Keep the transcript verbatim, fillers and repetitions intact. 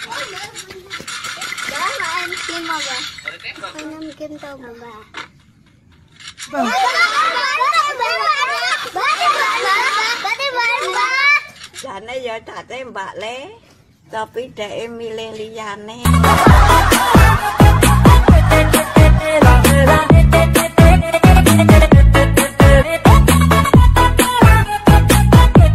Đó là em kim mà bà. Em kim tao mà bà. Jane ya tate mbak le. Tapi dek milih liyane.